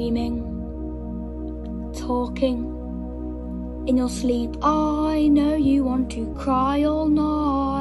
dreaming, talking in your sleep. I know you want to cry all night.